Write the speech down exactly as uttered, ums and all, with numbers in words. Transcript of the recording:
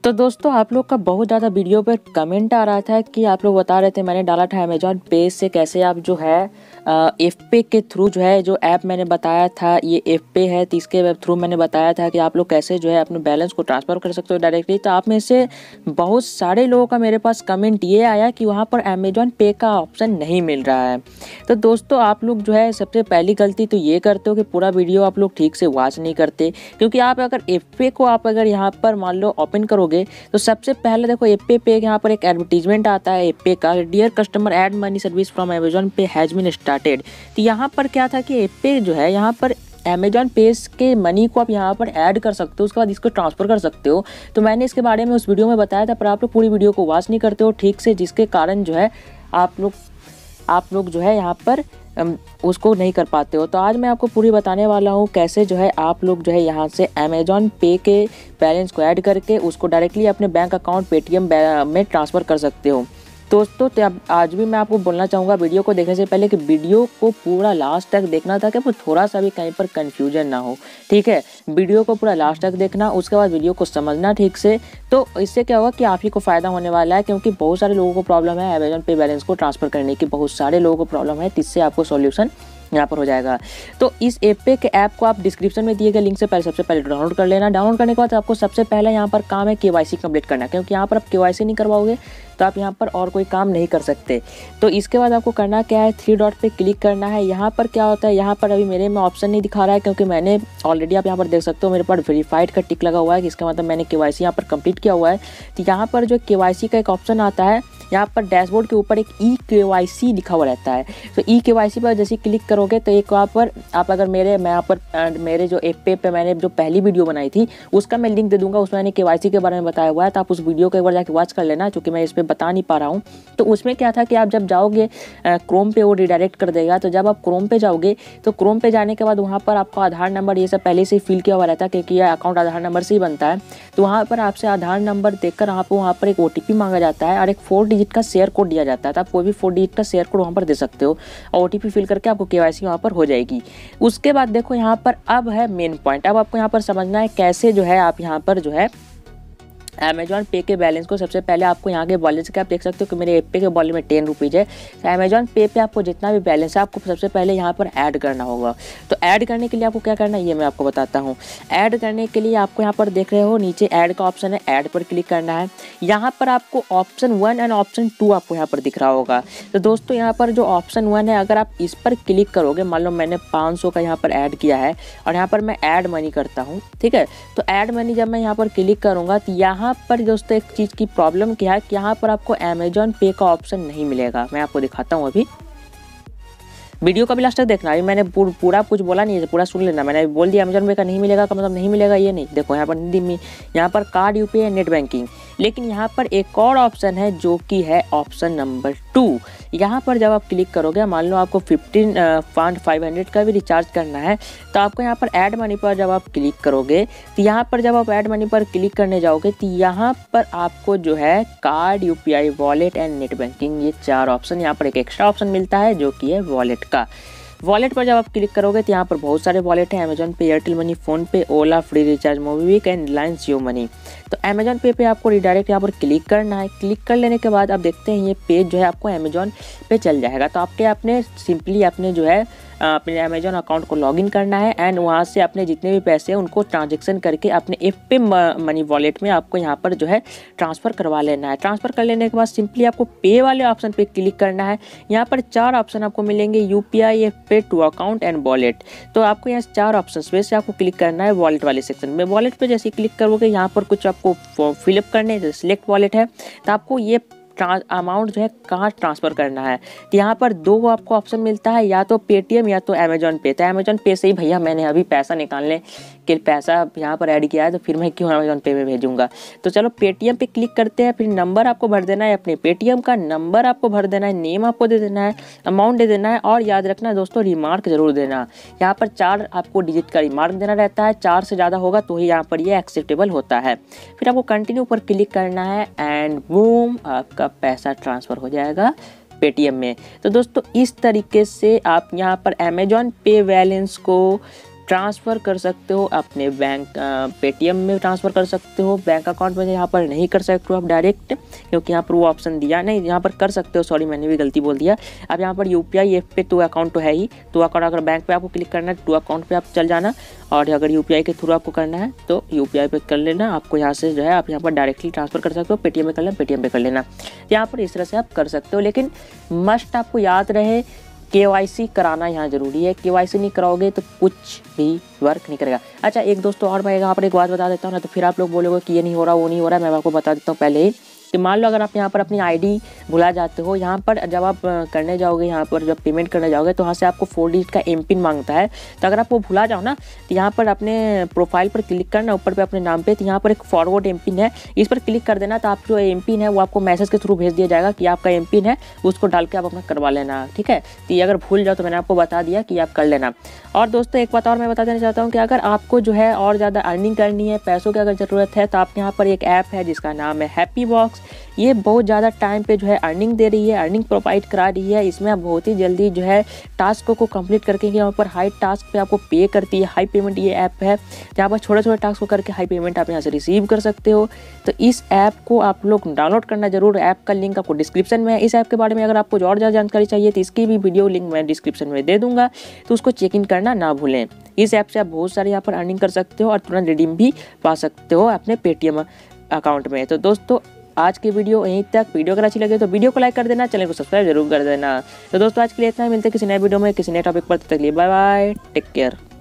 तो दोस्तों आप लोग का बहुत ज़्यादा वीडियो पर कमेंट आ रहा था कि आप लोग बता रहे थे, मैंने डाला था अमेजॉन पे से कैसे आप जो है एफ पे के थ्रू जो है जो ऐप मैंने बताया था ये एफ पे है, तो इसके थ्रू मैंने बताया था कि आप लोग कैसे जो है अपने बैलेंस को ट्रांसफ़र कर सकते हो डायरेक्टली। तो आप में से बहुत सारे लोगों का मेरे पास कमेंट ये आया कि वहाँ पर अमेजॉन पे का ऑप्शन नहीं मिल रहा है। तो दोस्तों आप लोग जो है सबसे पहली गलती तो ये करते हो कि पूरा वीडियो आप लोग ठीक से वॉच नहीं करते, क्योंकि आप अगर एफ पे को आप अगर यहाँ पर मान लो ओपन करोगे तो सबसे पहले देखो एफ पे पे यहाँ पर एक एडवर्टीजमेंट आता है एफ पे का, dear customer add money service from Amazon pay has been started. तो यहाँ पर क्या था कि एफ पे जो है यहाँ पर अमेजॉन पे के मनी को आप यहाँ पर ऐड कर सकते हो, उसके बाद इसको ट्रांसफ़र कर सकते हो। तो मैंने इसके बारे में उस वीडियो में बताया था, पर आप लोग पूरी वीडियो को वॉच नहीं करते हो ठीक से, जिसके कारण जो है आप लोग आप लोग जो है यहाँ पर उसको नहीं कर पाते हो। तो आज मैं आपको पूरी बताने वाला हूँ कैसे जो है आप लोग जो है यहाँ से अमेजॉन पे के बैलेंस को ऐड करके उसको डायरेक्टली अपने बैंक अकाउंट पेटीएम में ट्रांसफ़र कर सकते हो। दोस्तों तो अब आज भी मैं आपको बोलना चाहूँगा वीडियो को देखने से पहले कि वीडियो को पूरा लास्ट तक देखना था, कि आपको थोड़ा सा भी कहीं पर कन्फ्यूजन ना हो, ठीक है। वीडियो को पूरा लास्ट तक देखना, उसके बाद वीडियो को समझना ठीक से। तो इससे क्या होगा कि आप ही को फ़ायदा होने वाला है, क्योंकि बहुत सारे लोगों को प्रॉब्लम है अमेजॉन पे बैलेंस को ट्रांसफ़र करने की, बहुत सारे लोगों को प्रॉब्लम है, जिससे आपको सॉल्यूशन यहाँ पर हो जाएगा। तो इस ऐप पे के ऐप को आप डिस्क्रिप्शन में दिए गए लिंक से पहले सबसे पहले डाउनलोड कर लेना। डाउनलोड करने के बाद आपको सबसे पहले यहाँ पर काम है केवाईसी कंप्लीट करना, क्योंकि यहाँ पर आप केवाईसी नहीं करवाओगे तो आप यहाँ पर और कोई काम नहीं कर सकते। तो इसके बाद आपको करना क्या है, थ्री डॉट पे क्लिक करना है। यहाँ पर क्या होता है, यहाँ पर अभी मेरे में ऑप्शन नहीं दिखा रहा है, क्योंकि मैंने ऑलरेडी आप यहाँ पर देख सकते हो मेरे पास वेरीफाइड का टिक लगा हुआ है, इसका मतलब मैंने केवाईसी यहाँ पर कंप्लीट किया हुआ है। तो यहाँ पर जो केवाईसी का एक ऑप्शन आता है, यहाँ पर डैशबोर्ड के ऊपर एक ई केवाईसी लिखा हुआ रहता है। तो ई केवाईसी पर जैसे क्लिक करोगे तो एक वहाँ पर आप अगर मेरे मैं यहाँ पर मेरे जो ऐप पे पे मैंने जो पहली वीडियो बनाई थी उसका मैं लिंक दे दूंगा, उसमें मैंने केवाईसी के बारे में बताया हुआ है, तो आप उस वीडियो को एक बार जाके वॉच कर लेना, क्योंकि मैं इस पर बता नहीं पा रहा हूँ। तो उसमें क्या था कि आप जब जाओगे क्रोम पे वो रिडायरेक्ट कर देगा। तो जब आप क्रोम पे जाओगे तो क्रोम पे जाने के बाद वहाँ पर आपको आधार नंबर ये सब पहले से ही फिल किया हुआ रहता है, क्योंकि यह अकाउंट आधार नंबर से ही बनता है। तो वहाँ पर आपसे आधार नंबर देखकर आपको वहाँ पर एक ओ टी पी मांगा जाता है और एक फोर डिजिट का शेयर कोड दिया जाता है। तो आप कोई भी फोर डिजिट का शेयर कोड वहाँ पर दे सकते हो और ओ टी पी फिल करके आपको केवाईसी वहाँ पर हो जाएगी। उसके बाद देखो यहाँ पर अब है मेन पॉइंट, अब आपको यहाँ पर समझना है कैसे जो है आप यहाँ पर जो है अमेजॉन पे के बैलेंस को सबसे पहले आपको यहाँ के वॉलेट से क्या आप देख सकते हो कि मेरे ऐप पे के वॉलेट में टेन रुपीज़ है। तो अमेजॉन पे पे आपको जितना भी बैलेंस है आपको सबसे पहले यहाँ पर ऐड करना होगा। तो ऐड करने के लिए आपको क्या करना है ये मैं आपको बताता हूँ। ऐड करने के लिए आपको यहाँ पर देख रहे हो नीचे ऐड का ऑप्शन है, ऐड पर क्लिक करना है। यहाँ पर आपको option one and option two आपको यहाँ पर दिख रहा होगा। तो दोस्तों यहाँ पर जो ऑप्शन वन है अगर आप इस पर क्लिक करोगे, मान लो मैंने पाँच सौ का यहाँ पर ऐड किया है और यहाँ पर मैं ऐड मनी करता हूँ, ठीक है। तो ऐड मनी जब मैं यहाँ पर क्लिक करूँगा तो यहाँ पर दोस्तों एक चीज़ की प्रॉब्लम क्या है कि यहाँ पर आपको अमेजॉन पे का ऑप्शन नहीं मिलेगा। मैं आपको दिखाता हूँ, अभी वीडियो का भी लास्ट तक देखना। अभी मैंने पूरा कुछ बोला नहीं है, पूरा सुन लेना। मैंने बोल दिया अमेजॉन पे का नहीं मिलेगा का मतलब नहीं मिलेगा ये नहीं। देखो यहाँ पर हिंदी में यहाँ पर कार्ड यूपीआई नेट बैंकिंग, लेकिन यहाँ पर एक और ऑप्शन है जो कि है ऑप्शन नंबर टू। यहाँ पर जब आप क्लिक करोगे, मान लो आपको फिफ्टीन पॉइंट फाइव हंड्रेड का भी रिचार्ज करना है, तो आपको यहाँ पर ऐड मनी पर जब आप क्लिक करोगे तो यहाँ पर जब आप ऐड मनी पर क्लिक करने जाओगे तो यहाँ पर आपको जो है card, UPI, wallet and net banking ये चार ऑप्शन, यहाँ पर एक एक्स्ट्रा ऑप्शन मिलता है जो कि है वॉलेट का। वॉलेट पर जब आप क्लिक करोगे तो यहाँ पर बहुत सारे वॉलेट हैं, अमेजॉन पे, Airtel money, phone pay, Ola, free recharge, MobiKwik and Reliance Jio money. तो अमेजॉन पे पे आपको रिडायरेक्ट यहाँ पर क्लिक करना है। क्लिक कर लेने के बाद आप देखते हैं ये पेज जो है आपको अमेजॉन पे चल जाएगा। तो आपके अपने सिंपली अपने जो है अपने अमेजॉन अकाउंट को लॉगिन करना है एंड वहाँ से अपने जितने भी पैसे हैं उनको ट्रांजेक्शन करके अपने एफ पे मनी वॉलेट में आपको यहाँ पर जो है ट्रांसफ़र करवा लेना है। ट्रांसफ़र कर लेने के बाद सिंपली आपको पे वाले ऑप्शन पे क्लिक करना है। यहाँ पर चार ऑप्शन आपको मिलेंगे, UPI, F pay, to account and wallet. तो आपको यहाँ चार ऑप्शन में से आपको क्लिक करना है वॉलेट वाले सेक्शन में। वॉलेट पे जैसे क्लिक करोगे यहाँ पर कुछ आपको फिलअप करने, जैसे सिलेक्ट वॉलेट है तो आपको ये अमाउंट जो है कहाँ ट्रांसफ़र करना है। तो यहाँ पर दो आपको ऑप्शन मिलता है, या तो पेटीएम या तो अमेजॉन पे। तो अमेजॉन पे से ही भैया मैंने अभी पैसा निकालने के पैसा यहाँ पर ऐड किया है, तो फिर मैं क्यों अमेजॉन पे में भेजूँगा। तो चलो पेटीएम पे क्लिक करते हैं। फिर नंबर आपको भर देना है, अपने पेटीएम का नंबर आपको भर देना है, नेम आपको दे देना है, अमाउंट दे देना है और याद रखना दोस्तों रिमार्क ज़रूर देना। यहाँ पर चार आपको डिजिट का रिमार्क देना रहता है, चार से ज़्यादा होगा तो ही यहाँ पर ये एक्सेप्टेबल होता है। फिर आपको कंटिन्यू पर क्लिक करना है एंड बूम आपका पैसा ट्रांसफ़र हो जाएगा पेटीएम में। तो दोस्तों इस तरीके से आप यहाँ पर अमेजॉन पे बैलेंस को ट्रांसफ़र कर सकते हो अपने बैंक पेटीएम में ट्रांसफ़र कर सकते हो, बैंक अकाउंट में यहाँ पर नहीं कर सकते हो आप डायरेक्ट, क्योंकि यहाँ पर वो ऑप्शन दिया नहीं। यहाँ पर कर सकते हो, सॉरी मैंने भी गलती बोल दिया। अब यहाँ पर UPI F pay to account तो है ही, टू अकाउंट अगर बैंक पे आपको क्लिक करना है टू अकाउंट पे आप चल जाना, और अगर यूपीआई के थ्रू आपको करना है तो यूपीआई पे कर लेना। आपको यहाँ से जो है आप यहाँ पर डायरेक्टली ट्रांसफ़र कर सकते हो, पेटीएम में कर लेना, पेटीएम पे कर लेना। यहाँ पर इस तरह से आप कर सकते हो, लेकिन मस्ट आपको याद रहे केवाईसी कराना यहाँ ज़रूरी है। केवाईसी नहीं कराओगे तो कुछ भी वर्क नहीं करेगा। अच्छा एक दोस्तों और मैं यहाँ पर एक बात बता देता हूँ ना, तो फिर आप लोग बोलोगे कि ये नहीं हो रहा वो नहीं हो रहा। मैं आपको बता देता हूँ पहले ही कि मान लो अगर आप यहाँ पर अपनी आईडी भुला जाते हो, यहाँ पर जब आप करने जाओगे, यहाँ पर जब पेमेंट करने जाओगे तो वहाँ से आपको फोर डिजिट का एम पिन मांगता है। तो अगर आप वो भुला जाओ ना, तो यहाँ पर अपने प्रोफाइल पर क्लिक करना, ऊपर पे अपने नाम पे, तो यहाँ पर एक फॉरवर्ड एम पिन है, इस पर क्लिक कर देना। तो आप जो एम पिन है वो आपको मैसेज के थ्रू भेज दिया जाएगा कि आपका एम पिन है, उसको डाल के आप अपना करवा लेना, ठीक है। तो ये अगर भूल जाओ तो मैंने आपको बता दिया कि आप कर लेना। और दोस्तों एक बात और मैं बता देना चाहता हूँ कि अगर आपको जो है और ज़्यादा अर्निंग करनी है, पैसों की अगर ज़रूरत है, तो आप यहाँ पर एक ऐप है जिसका नाम है हैप्पी बॉक्स। ये बहुत ज़्यादा टाइम पे जो है अर्निंग दे रही है, अर्निंग प्रोवाइड करा रही है। इसमें आप बहुत ही जल्दी जो है टास्क को कंप्लीट करके यहाँ पर हाई टास्क पे आपको पे करती है, हाई पेमेंट ये ऐप है जहाँ पर छोटे छोटे टास्क को करके हाई पेमेंट आप यहाँ से रिसीव कर सकते हो। तो इस ऐप को आप लोग डाउनलोड करना जरूर, ऐप का लिंक आपको डिस्क्रिप्शन में है। इस ऐप के बारे में अगर आपको और ज़्यादा जानकारी चाहिए तो इसकी भी वीडियो लिंक मैं डिस्क्रिप्शन में दे दूँगा, तो उसको चेक इन करना ना भूलें। इस ऐप से आप बहुत सारे यहाँ पर अर्निंग कर सकते हो और तुरंत रिडीम भी पा सकते हो अपने पेटीएम अकाउंट में। तो दोस्तों आज की वीडियो यहीं तक। वीडियो अगर अच्छी लगे तो वीडियो को लाइक कर देना, चैनल को सब्सक्राइब जरूर कर देना। तो दोस्तों आज के लिए इतना ही, मिलते हैं किसी नए वीडियो में किसी नए टॉपिक पर। तब तक के लिए बाय बाय, टेक केयर।